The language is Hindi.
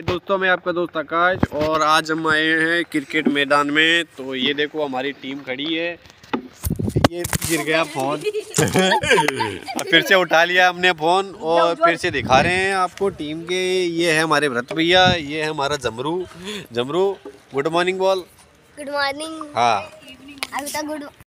दोस्तों, मैं आपका दोस्त आकाश और आज हम आए हैं क्रिकेट मैदान में। तो ये देखो हमारी टीम खड़ी है। ये गिर गया फोन फिर से उठा लिया हमने फोन और फिर से दिखा रहे हैं आपको टीम के। ये है हमारे भरत भैया, ये है हमारा जमरू। गुड मॉर्निंग बोल। Good morning. हाँ अभी तक गुड